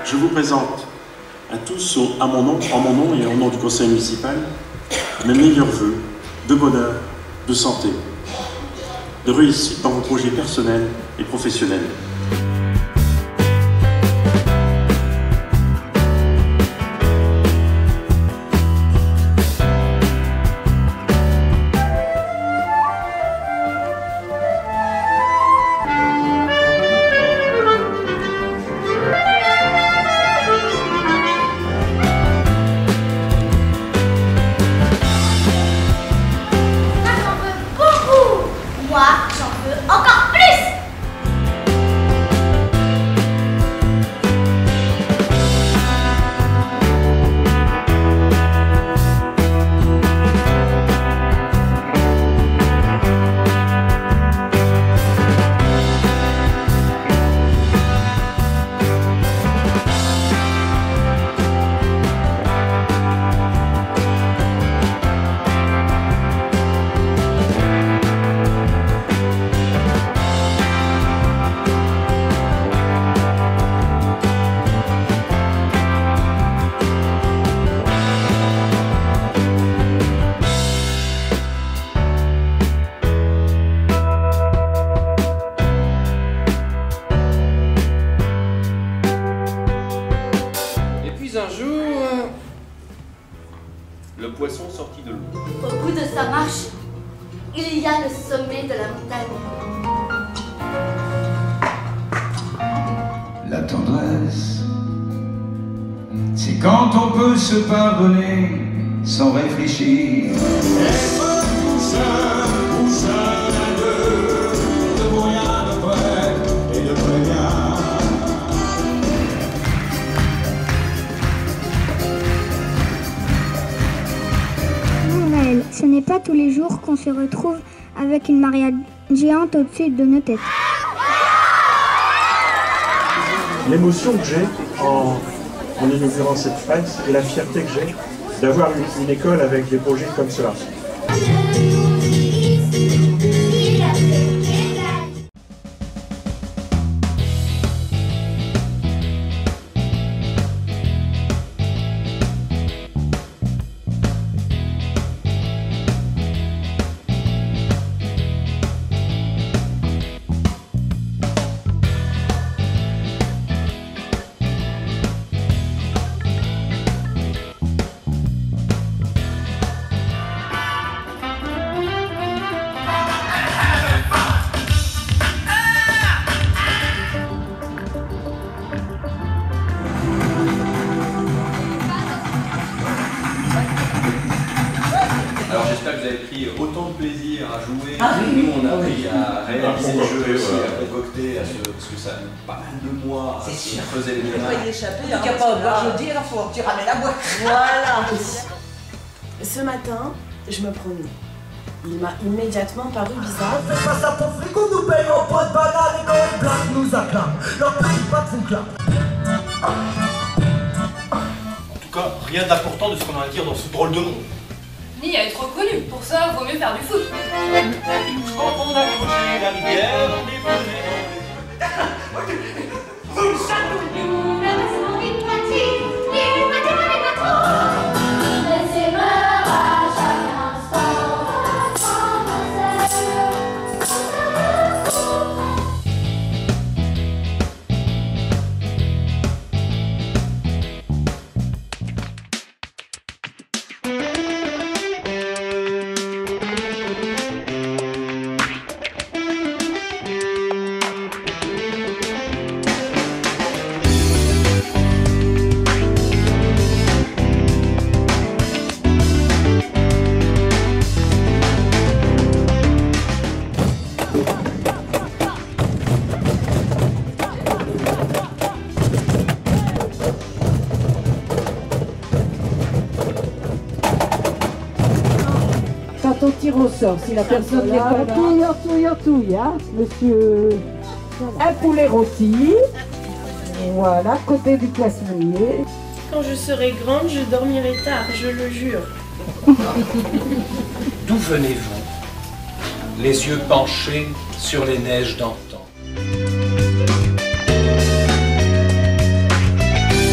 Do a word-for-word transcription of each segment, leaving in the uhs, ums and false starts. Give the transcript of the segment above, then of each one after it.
Je vous présente à tous, à mon nom, en mon nom et au nom du conseil municipal, mes meilleurs vœux de bonheur, de santé, de réussite dans vos projets personnels et professionnels. Encore plus! Un jour, le poisson sortit de l'eau. Au bout de sa marche, il y a le sommet de la montagne. La tendresse, c'est quand on peut se pardonner sans réfléchir. Être tout seul, tout seul à deux, de moyens de près et de préviens. Ce n'est pas tous les jours qu'on se retrouve avec une mariade géante au-dessus de nos têtes. L'émotion que j'ai en, en inaugurant cette fête et la fierté que j'ai d'avoir une, une école avec des projets comme cela. Alors j'espère que vous avez pris autant de plaisir à jouer. Ah, oui, nous on a oui. appris à réaliser À le jeu concocter, aussi, voilà. à concocter, à se, parce que ça a mis pas mal de mois à se creuser les Il ne peut pas ménages. y échapper. Il n'y a hein, pas parce de que là- je dis, il faut que tu ramènes la boîte. Voilà. Ce matin, je me promenais. Il m'a immédiatement paru bizarre. C'est pas ça pour frigo, nous payons pas de banane et quand ils blaguent nous acclament. Leur petit patte vous clame. En tout cas, rien d'important de ce qu'on a à dire dans ce drôle de monde. Ni à être reconnu, pour ça, vaut mieux faire du foot. Quand on a couché la rivière, on est posé dans les... Nous n'avons envie de partir, et nous partons avec notre laissez-moi à chaque instant, Quand on tire au sort, si la personne n'est pas touille, touille, touille, hein, monsieur. Un poulet rôti. Voilà, côté du poissonnier. Quand je serai grande, je dormirai tard, je le jure. D'où venez-vous? Les yeux penchés sur les neiges d'antan.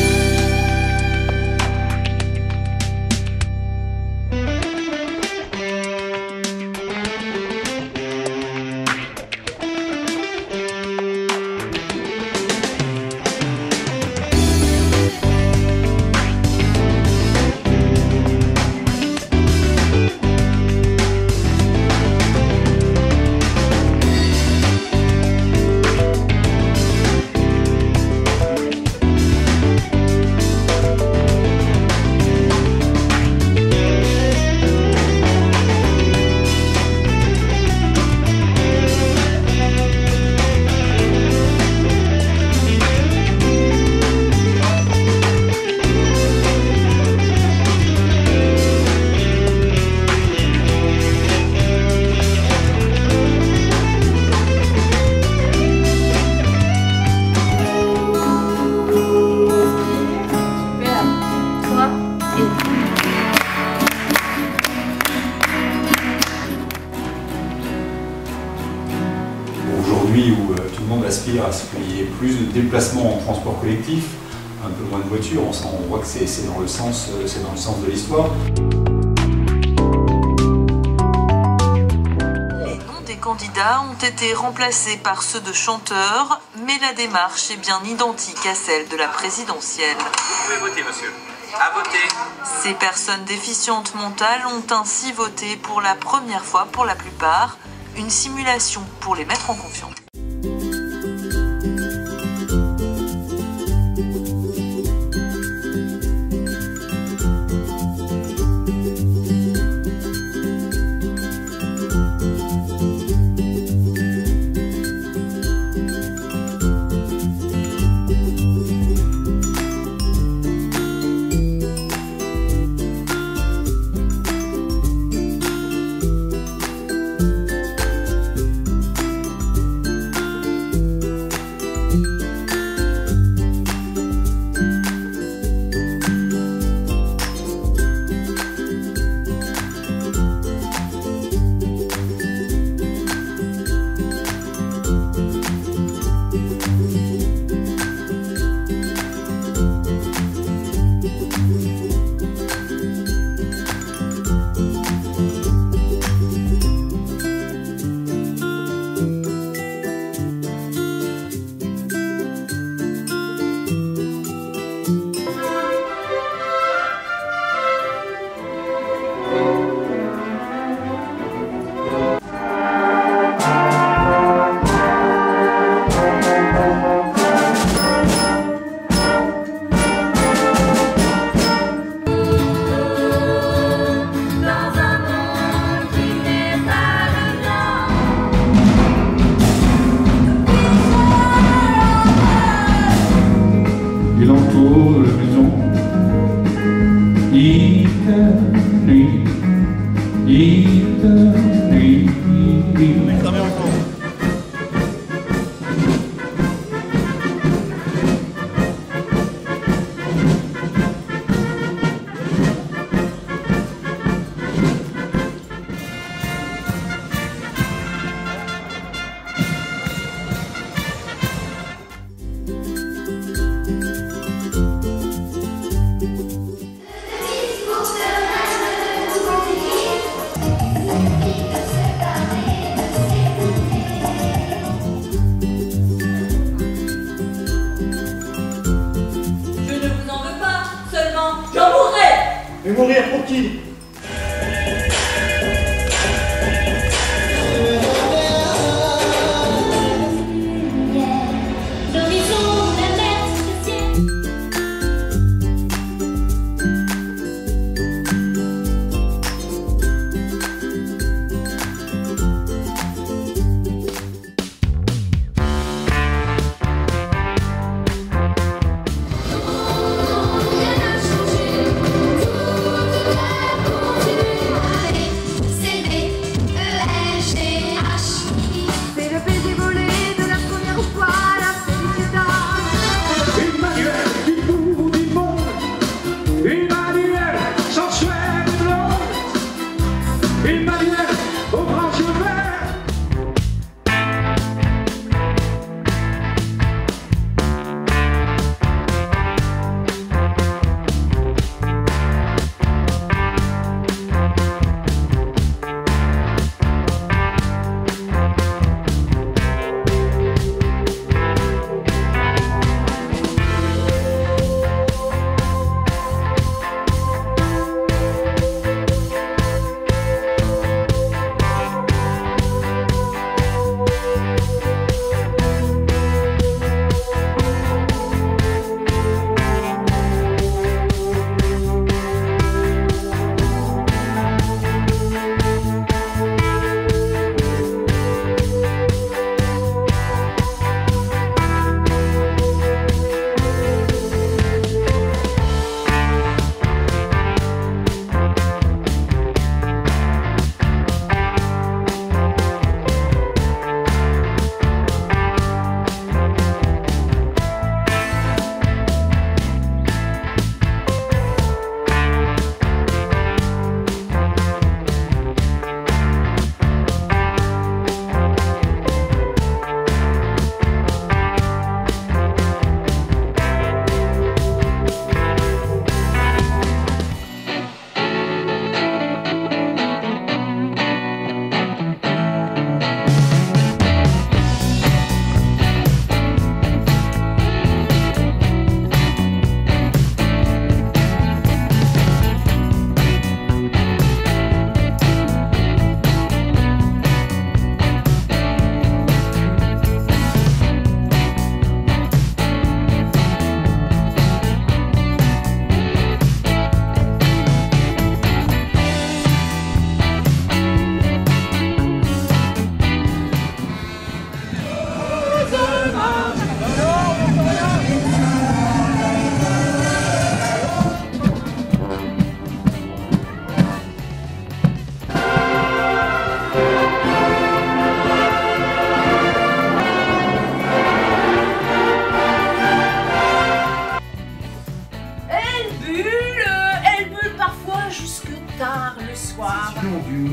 plaisir à ce qu'il y ait plus de déplacements en transport collectif, un peu moins de voitures. On, sent, on voit que c'est dans le sens, c'est dans le sens de l'histoire. Les noms des candidats ont été remplacés par ceux de chanteurs, mais la démarche est bien identique à celle de la présidentielle. Vous pouvez voter, monsieur. À voter. Ces personnes déficientes mentales ont ainsi voté pour la première fois pour la plupart, une simulation pour les mettre en confiance. Il entoure la maison, éternue, éternue. Et mourir pour qui? Tout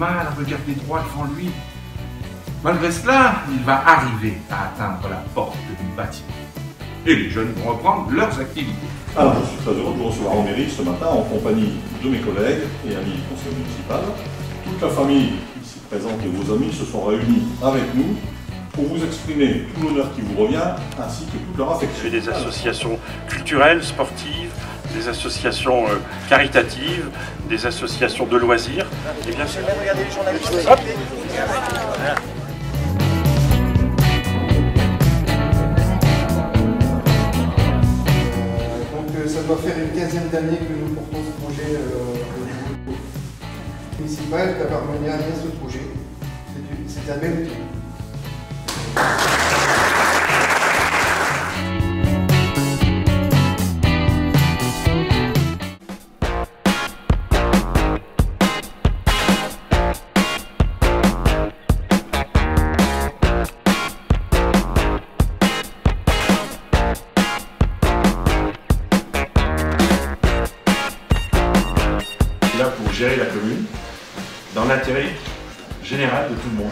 mal à regarder droit devant lui. Malgré cela, il va arriver à atteindre la porte du bâtiment. Et les jeunes vont reprendre leurs activités. Alors, je suis très heureux de vous recevoir en mairie ce matin en compagnie de mes collègues et amis du conseil municipal. Toute la famille ici présente et vos amis se sont réunis avec nous pour vous exprimer tout l'honneur qui vous revient ainsi que toute leur affection. Des associations culturelles, sportives, des associations euh, caritatives, des associations de loisirs. Et bien sûr, regardez les journalistes. Hop. Voilà. Ça doit faire une quinzaine d'années que nous portons ce projet euh, au niveau municipal d'avoir mené à bien ce projet. C'est un bel outil. Là pour gérer la commune dans l'intérêt général de tout le monde.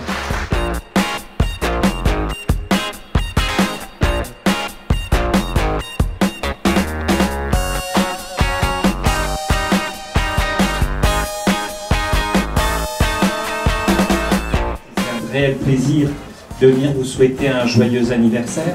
C'est un réel plaisir de venir vous souhaiter un joyeux anniversaire.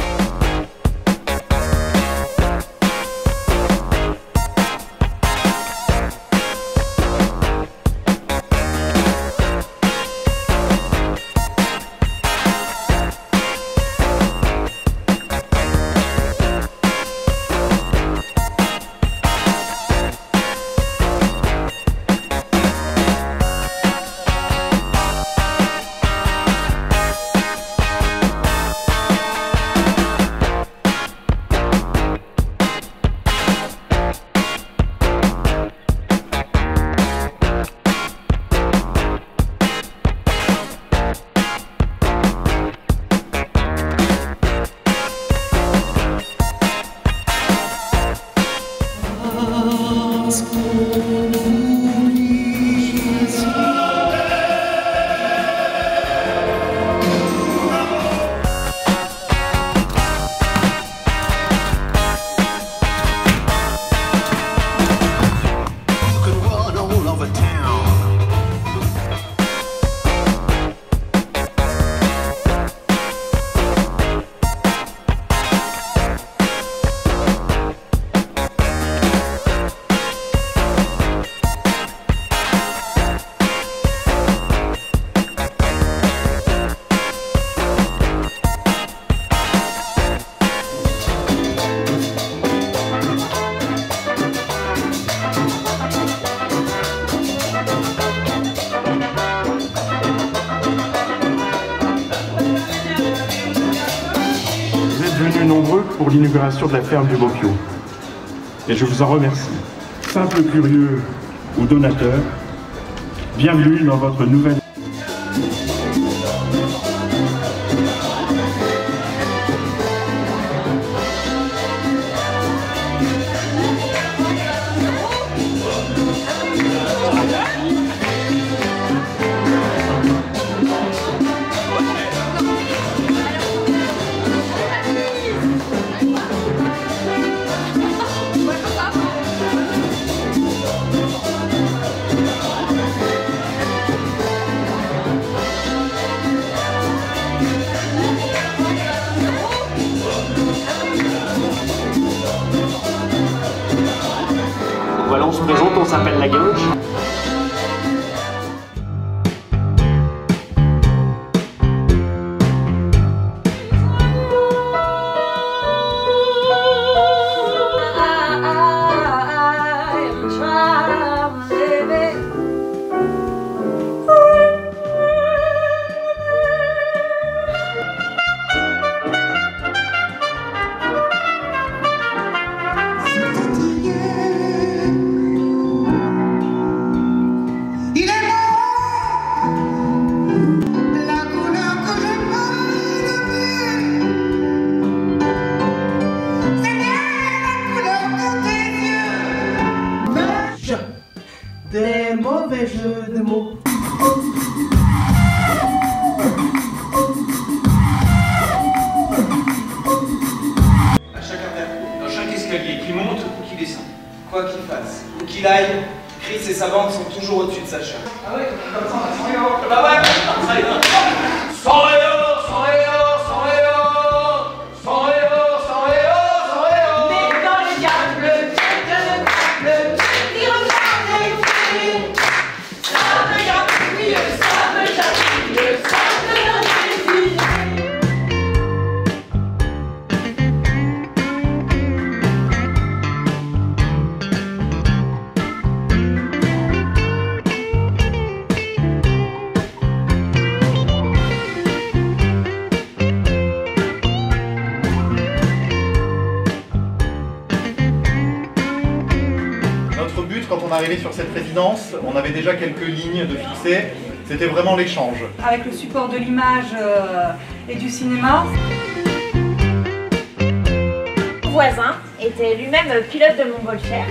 Venus nombreux pour l'inauguration de la ferme du Bocchio. Et je vous en remercie. Simple curieux ou donateur, bienvenue dans votre nouvelle... Voilà, on se présente, on s'appelle La Guinche. Des mauvais jeux de mots. escalier, qu'il monte ou qu'il descende. Quoi qu'il fasse, où qu'il aille, Chris et sa bande sont toujours au-dessus de Sacha. Ah ouais, comme ça, on a cent euros. Bah ouais, cent euros, cent euros, cent euros, cent euros, cent euros, cent euros. Mais dans le diable, le diable, il regarde les filles. Ça me gratouille, ça me chatouille, ça me donne des filles. Quand on est arrivé sur cette résidence, on avait déjà quelques lignes de fixées, c'était vraiment l'échange. Avec le support de l'image euh, et du cinéma. Mon voisin était lui-même pilote de montgolfière.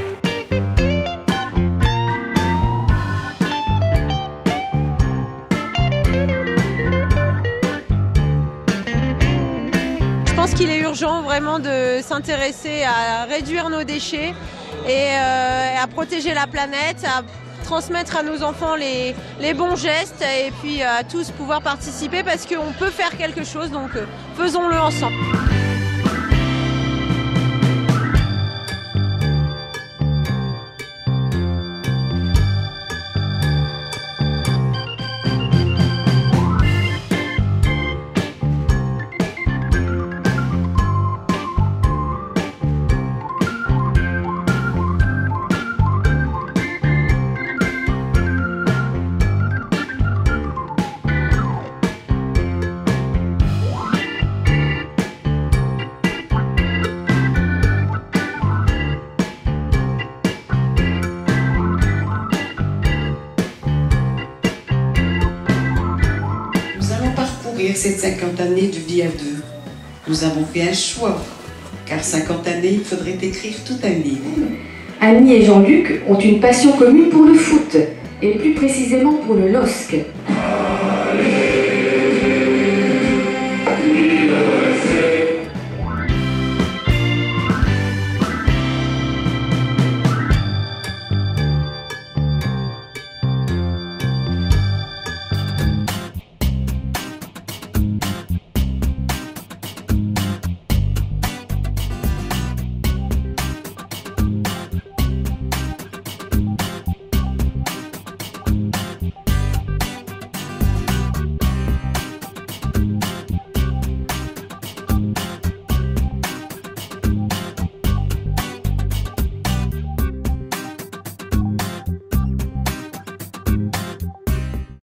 Je pense qu'il est urgent vraiment de s'intéresser à réduire nos déchets et euh, à protéger la planète, à transmettre à nos enfants les, les bons gestes et puis à tous pouvoir participer parce qu'on peut faire quelque chose, donc euh, faisons-le ensemble. Cette cinquante années de vie à deux. Nous avons fait un choix, car cinquante années, il faudrait écrire tout un livre. Annie et Jean-Luc ont une passion commune pour le foot, et plus précisément pour le L O S C.